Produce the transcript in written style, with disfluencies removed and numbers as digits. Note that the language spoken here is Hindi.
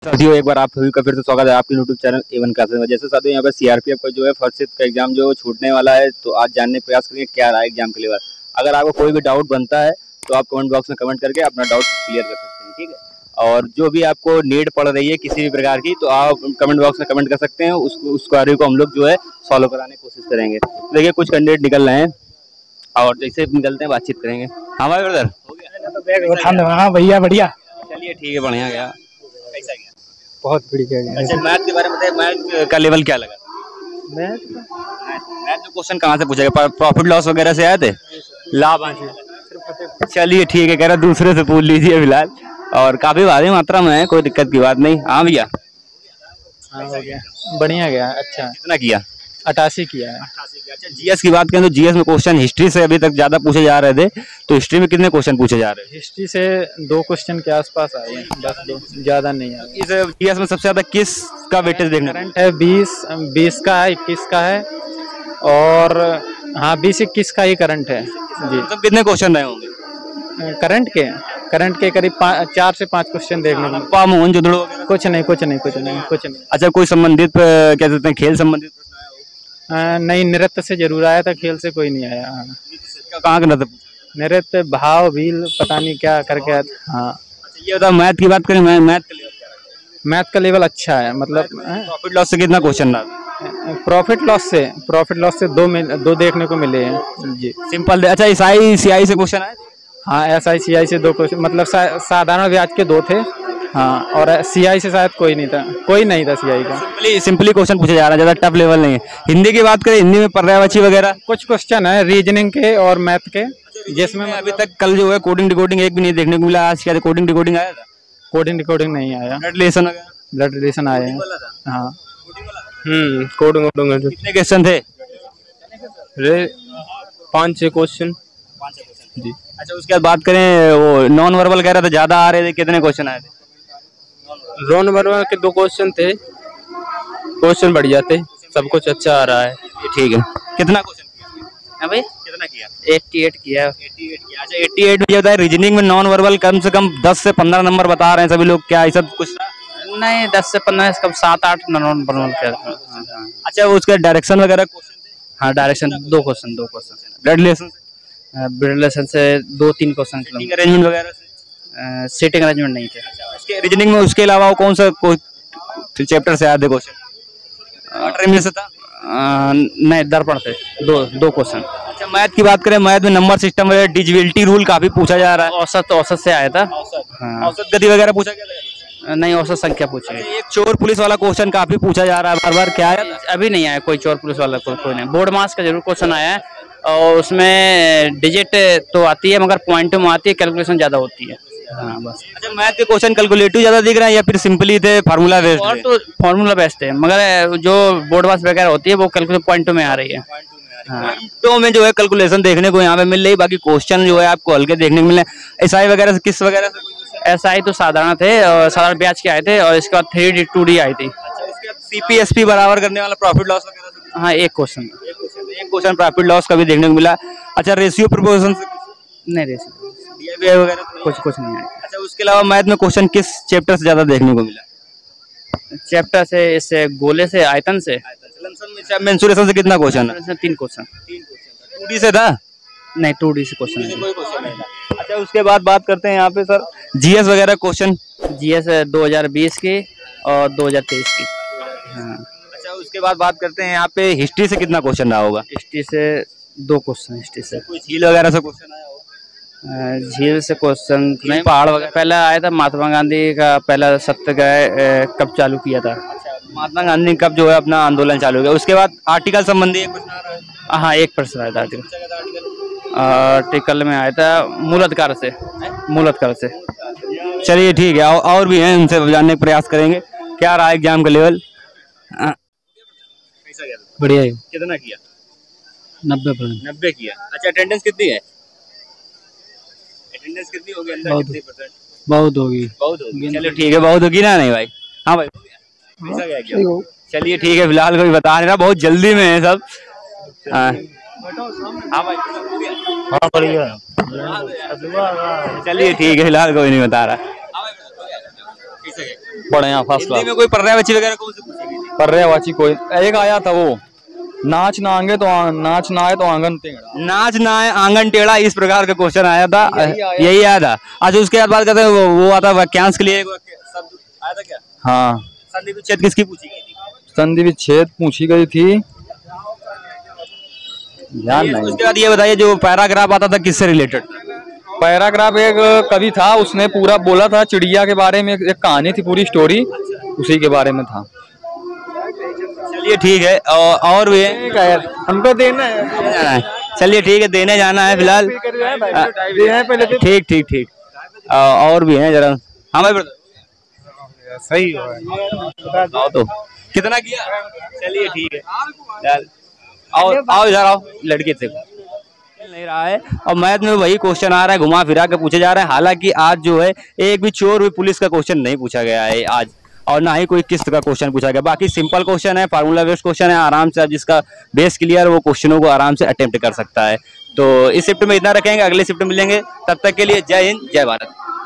साथियों एक बार आप सभी का फिर से स्वागत है आपके यूट्यूब चैनल एवन क्लासेस में। जैसे साथियों यहाँ पे सीआरपीएफ का जो है फर्स्ट शिफ्ट का एग्जाम जो छूटने वाला है, तो आज जानने का प्रयास करेंगे क्या रहा है एग्जाम के लिए। अगर आपको कोई भी डाउट बनता है तो आप कमेंट बॉक्स में कमेंट करके अपना डाउट क्लियर कर सकते हैं, ठीक है। और जो भी आपको नीड पड़ रही है किसी भी प्रकार की, तो आप कमेंट बॉक्स में कमेंट कर सकते हैं, उस कार्य को हम लोग जो है सॉल्व कराने की कोशिश करेंगे। देखिए कुछ कैंडिडेट निकल रहे हैं और जैसे निकलते हैं बातचीत करेंगे। हाँ भाई ब्रदर, हाँ भैया बढ़िया। चलिए ठीक है, बढ़िया गया। कैसा गया? बहुत बढ़िया गया। अच्छा, मैथ के बारे में बताइए, मैथ का लेवल क्या लगा? मैथ में क्वेश्चन कहाँ से पूछा गया? प्रॉफिट लॉस वगैरह से आए थे? लाभ। चलिए ठीक है, कह रहा दूसरे से पूछ लीजिए फिलहाल। और काफी भारी मात्रा में है, कोई दिक्कत की बात नहीं। हाँ भैया, हाँ हो गया, बढ़िया गया। अच्छा, कितना किया? 88 किया है। अच्छा, जीएस की बात करें तो जीएस में क्वेश्चन हिस्ट्री से अभी तक ज्यादा पूछे जा रहे थे, तो हिस्ट्री में कितने क्वेश्चन पूछे जा रहे हैं? हिस्ट्री से 2 क्वेश्चन के आसपास आए हैं, बस 2, ज्यादा नहीं आए। इस जीएस में सबसे ज्यादा किस का वेटेज देखना? करंट है 20 का है, 21 का है, और हाँ 20-21 का ही करंट है जी। मतलब कितने क्वेश्चन रहे होंगे करंट के करीब 4 से 5 क्वेश्चन देखने को। कुछ नहीं। अच्छा, कोई संबंधित क्या कहते हैं खेल संबंधित नहीं, नृत्य से जरूर आया था, खेल से कोई नहीं आया। कहाँ का नृत्य? नृत्य, भाव, भील, पता नहीं क्या करके आया था। हाँ। अच्छा, ये बताओ मैथ की बात करें, मैथ का लेवल अच्छा है। मतलब प्रॉफिट लॉस से कितना क्वेश्चन रहा? प्रॉफिट लॉस से 2 देखने को मिले हैं जी। सिंपल। अच्छा, एसआई सीआई से क्वेश्चन आए? हाँ, एसआई सीआई से 2 क्वेश्चन, मतलब साधारण ब्याज के 2 थे। हाँ, और सीआई से शायद कोई नहीं था सीआई का। सिंपली क्वेश्चन पूछे जा रहा है, ज्यादा टफ लेवल नहीं है। हिंदी की बात करें, हिंदी में पर्यायवाची वगैरह कुछ क्वेश्चन है रीजनिंग के और मैथ के, जिसमें अभी तक कल जो है कोडिंग डिकोडिंग एक भी नहीं देखने को मिला। आज क्या कोडिंग डिकोडिंग आया था? कोडिंग डिकोडिंग नहीं आया। ब्लड रिलेशन आए हैं। हाँ, कोडिंग कितने क्वेश्चन थे? 5-6 क्वेश्चन जी। अच्छा, उसके बाद बात करें वो नॉन वर्बल कह रहा था ज्यादा आ रहे थे, कितने क्वेश्चन आए थे? नॉन वर्बल के 2 क्वेश्चन थे, क्वेश्चन बढ़िया थे, सब कुछ अच्छा आ रहा है। ठीक है, कितना क्वेश्चन किया भाई? कितना किया? 88 किया। 88 किया। अच्छा, 88 मुझे बताया रीजनिंग में नॉन वर्बल कम से कम 10 से 15 नंबर बता रहे हैं सभी लोग, क्या ऐसा कुछ? नहीं, 10 से 15 कम 7-8 नॉन वर्बल के। अच्छा, उसके डायरेक्शन वगैरह क्वेश्चन? हाँ, डायरेक्शन 2 क्वेश्चन। ब्लड रिलेशन से 2-3 क्वेश्चन। अरेंजमेंट वगैरह से? सीटिंग अरेंजमेंट नहीं थे। उसके रीजनिंग में उसके अलावा कौन सा चैप्टर से आया थे क्वेश्चन? से था? नहीं, दर्पण थे 2 क्वेश्चन। अच्छा, मैथ की बात करें, मैथ में नंबर सिस्टम वगैरह डिविजिबिलिटी रूल काफी पूछा जा रहा है। औसत से आया था। हाँ। औसत गति वगैरह पूछा गया? नहीं, औसत संख्या पूछी। एक चोर पुलिस वाला क्वेश्चन काफी पूछा जा रहा है बार-बार, क्या है? अभी नहीं आया कोई चोर पुलिस वाला, कोई नहीं। बोर्ड मास का जरूर क्वेश्चन आया है, और उसमें डिजिट तो आती है मगर पॉइंट में आती है, कैलकुलेशन ज्यादा होती है। हाँ बस। अच्छा, मैथ के क्वेश्चन कैलकुलेटिव ज्यादा दिख रहा है या फिर सिंपली थे फार्मूला बेस्ड? और तो फार्मूला बेस्ड है, मगर जो बोर्ड मास वगैरह होती है वो कैलकुलेशन पॉइंट में आ रही है। हाँ, तो में जो है कैलकुलेशन देखने को यहाँ पे मिल रही, बाकी क्वेश्चन जो है आपको हल्के देखने को मिले। एसआई वगैरह से किस वगैरह से? एसआई तो साधारण थे और साधारण ब्याज के आए थे, और इसके बाद 3D 2D आई थी। सीपीएसपी बराबर करने वाला प्रॉफिट लॉस वगैरह? हाँ, एक क्वेश्चन प्रॉफिट लॉस का भी देखने को मिला। अच्छा, रेशियो प्रोपोर्शन नहीं, रेशियो वगैरह कुछ नहीं आया। अच्छा, उसके अलावा मैथ में क्वेश्चन किस चैप्टर से ज्यादा देखने को मिला? चैप्टर से, इससे गोले से, आयतन से। मेंसुरेशन से कितना क्वेश्चन? 3 क्वेश्चन। 2D से था? नहीं, 2D से क्वेश्चन। अच्छा, उसके बाद बात करते हैं यहाँ पे सर जीएस वगैरह क्वेश्चन। जीएस 2020 की और 2023 की। हाँ। अच्छा, उसके बाद बात करते हैं यहाँ पे हिस्ट्री से कितना क्वेश्चन रहा होगा? हिस्ट्री से 2 क्वेश्चन। हिस्ट्री से कोई झील वगैरह से क्वेश्चन आया होगा? झील से क्वेश्चन नहीं, पहाड़ वगैरह पहला आया था। महात्मा गांधी का पहला सत्याग्रह कब चालू किया था? अच्छा, महात्मा गांधी ने कब जो है अपना आंदोलन चालू किया? उसके बाद आर्टिकल संबंधी हाँ, एक प्रश्न आया था। आर्टिकल में आया था मूलाधिकार से। चलिए ठीक है, और भी हैं, उनसे जानने का प्रयास करेंगे। क्या रहा एग्जाम का लेवल? बढ़िया है। कितना किया? 90%। 90 किया। अच्छा, अटेंडेंस कितनी है? अटेंडेंस कितनी होगी अंदर? कितनी परसेंट? बहुत होगी। चलो ठीक है, बहुत होगी ना? नहीं भाई? हाँ भाई, कैसा गया एग्जाम? चलिए ठीक है, फिलहाल कोई बता नहीं रहा, बहुत जल्दी में है सब। हाँ भाई, हाँ बढ़िया। चलिए ठीक है, फिलहाल कोई नहीं बता रहा। बढ़िया फर्स्ट हिंदी क्लास। में कोई पर्यायवाची वगैरह कौन सी पूछी गई थी? पर्यायवाची कोई एक आया था वो, नाच ना आए तो आंगन टेढ़ा। नाच ना आए आंगन टेढ़ा, इस प्रकार का क्वेश्चन आया था। यही आया। यही आया था। अच्छा, उसके बाद बात करते हैं वो आता वाक्यांश के लिए एक शब्द आया था क्या? हाँ, संधि विच्छेद किसकी पूछी गई थी? संधि विच्छेद पूछी गई थी, ध्यान नहीं। उसके बाद ये बताइए, जो पैराग्राफ आता था किससे रिलेटेड? पैराग्राफ एक कवि था, उसने पूरा बोला था चिड़िया के बारे में, एक कहानी थी, पूरी स्टोरी उसी के बारे में था। चलिए ठीक है। और भी है? हमको देना है। जाना है। चलिए ठीक है, देने जाना है फिलहाल। ठीक ठीक ठीक। और भी हैं जरा। हाँ भाई ब्रदर, सही हो आओ तो कितना किया? चलिए ठीक है, चल आओ आओ इधर आओ, लड़के से नहीं रहा है। और मैथ में वही क्वेश्चन आ रहा है, घुमा फिरा के पूछे जा रहे हैं। हालांकि आज जो है एक भी चोर भी पुलिस का क्वेश्चन नहीं पूछा गया है आज, और ना ही कोई किस्त का क्वेश्चन पूछा गया। बाकी सिंपल क्वेश्चन है, फार्मूला बेस्ड क्वेश्चन है, आराम से आप जिसका बेस क्लियर वो क्वेश्चनों को आराम से अटेम्प्ट कर सकता है। तो इस शिफ्ट में इतना रखेंगे, अगले शिफ्ट में मिलेंगे। तब तक के लिए जय हिंद, जय भारत।